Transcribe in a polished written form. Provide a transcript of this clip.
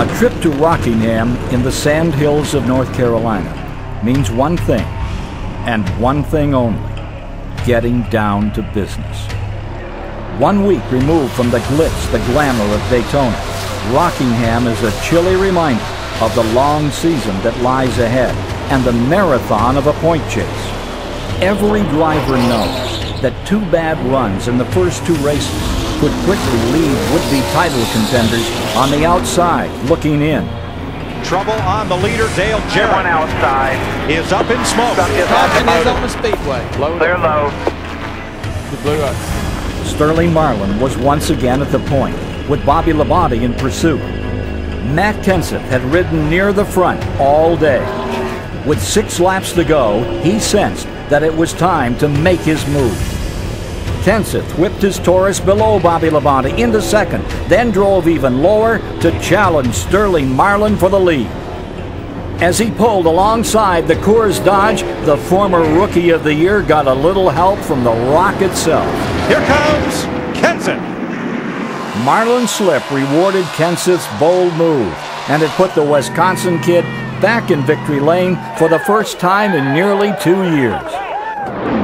trip to Rockingham in the Sand Hills of North Carolina means one thing, and one thing only: getting down to business. 1 week removed from the glitz, the glamour of Daytona, Rockingham is a chilly reminder of the long season that lies ahead and the marathon of a point chase. Every driver knows that 2 bad runs in the first 2 races could quickly leave would-be title contenders on the outside looking in. Trouble on the leader, Dale Jarrett. One outside. Is up in smoke. Caution is on the speedway. Clear low. The blue up. Sterling Marlin was once again at the point, with Bobby Labonte in pursuit. Matt Kenseth had ridden near the front all day. With 6 laps to go, he sensed that it was time to make his move. Kenseth whipped his Taurus below Bobby Labonte into second, then drove even lower to challenge Sterling Marlin for the lead. As he pulled alongside the Coors Dodge, the former Rookie of the Year got a little help from the Rock itself. Here comes Kenseth. Marlin's slip rewarded Kenseth's bold move, and it put the Wisconsin kid back in victory lane for the first time in nearly 2 years.